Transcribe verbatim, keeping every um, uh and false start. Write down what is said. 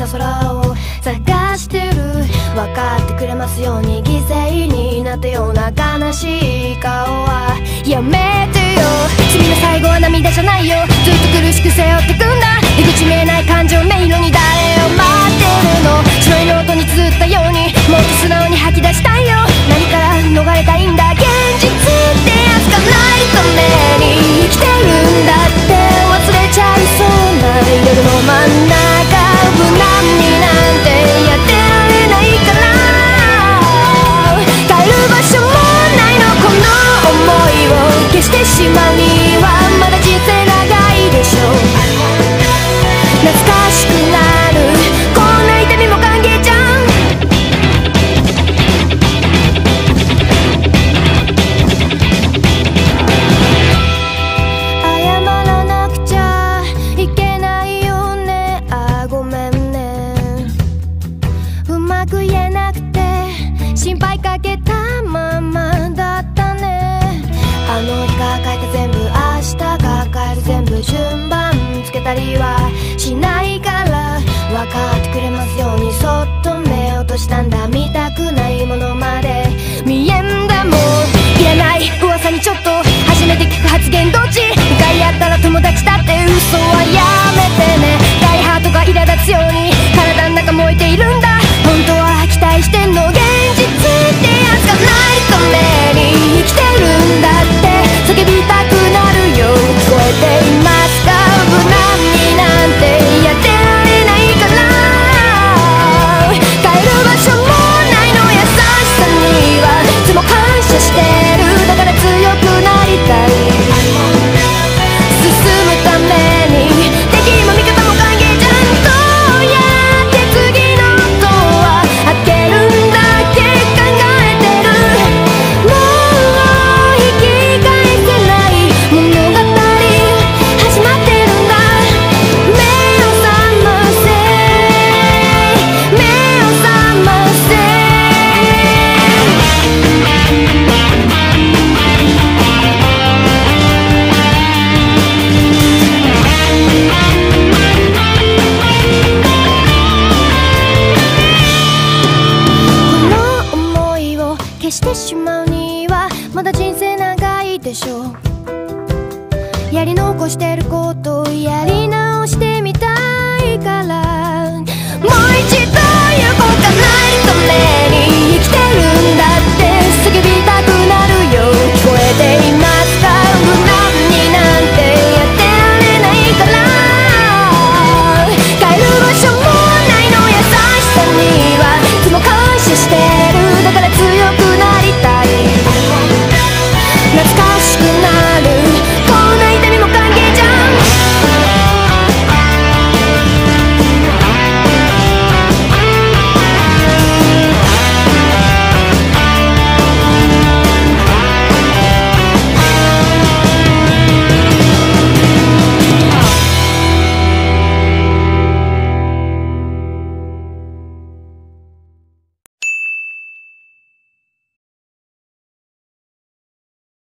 空を探してる。分かってくれますように犠牲になったような悲しい顔はやめてよ。君の最後は涙じゃないよ。ずっと苦しく背負ってくんだ。出口見えない感情迷路に誰を待ってるの。白いノートに綴ったようにもっと素直に吐き出したいよ。何から逃れたいんだ。現実ってやつがないために生きてるんだって忘れちゃいそうな夜の真ん中。無難になんてやってられないから帰る場所もないの。この想いを消してしまうにはまだ人生長いでしょう。懐かしくなるこんな痛みも歓迎じゃん。謝らなくちゃいけないよね。あ、ごめんね。うまく言えなくて心配かけたままだったね。あの日抱えた全部明日抱える全部順番つけたりはしないから分かってくれますようにそっと目を閉じたんだ。見たくないものまで見えんだもん。いらない噂にちょっと初めて聞く発言どっち。向かい合ったら友達だって嘘はやめてね。大ハートが苛立つように体の中燃えているんだ。本当は期待してんの。現実ってやつがないために生きてるんだって叫びたくなるよ。聞こえていますか。無難になんてやってられないから帰る場所もないの。優しさにはいつも感謝してる。だから強くなりたい。進むために敵も味方も歓迎じゃん。どうやって次のドア開けるんだっけ考えてる。もう引き返せない物語始まってるんだ。目を覚ませ目を覚ませ。この想いを消してしまうにはまだ人生長いでしょう。やり残してることをやり直してみたいからもう一度行こうかなるため